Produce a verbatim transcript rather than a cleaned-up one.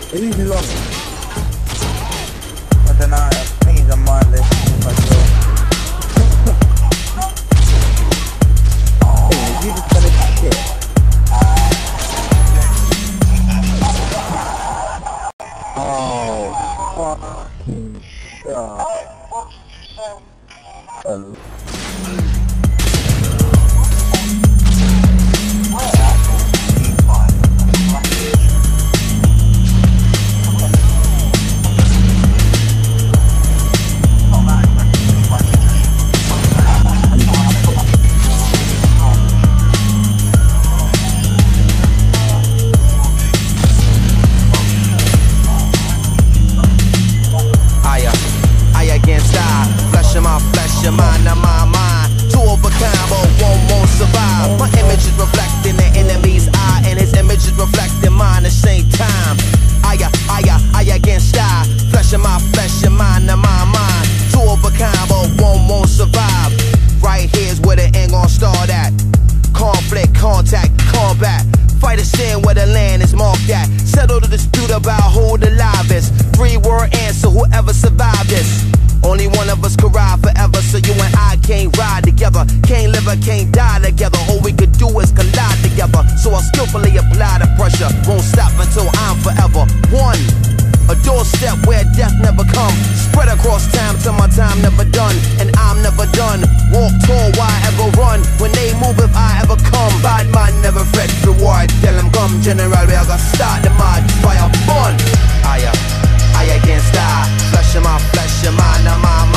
Maybe he's long. I don't know, I think he's on my list. Hey, you just gonna shit. Oh, fucking shit. Um. Your mind, not my mind. Two of a kind, but one won't survive. My image is reflecting the enemy's eye, and his image is reflecting mine at the same time. I, I, I, I against I. Flesh of my flesh, your mind, not my mind. Two of a kind, but one won't survive. Right here's where the end gon' start at. Conflict, contact, combat. Fight a sin where the land is marked at. Settle the dispute about who the live is. Three word answer, whoever survived this. Only one of us could ride forever, so you and I can't ride together. Can't live or can't die together. All we could do is collide together. So I skillfully apply the pressure. Won't stop until I'm forever one. A doorstep where death never come. Spread across time till my time never done. And I'm never done. Walk tall, why ever run? When they move, if I ever come. Bad man never fret reward. Tell them come, general, we are gonna start the march. Fire fun. I, uh, I against I. Flesh of my flesh, your mind, my